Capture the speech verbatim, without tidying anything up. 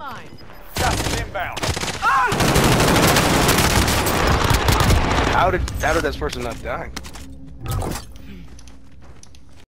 mine. Gas is inbound. How did how did this person not die?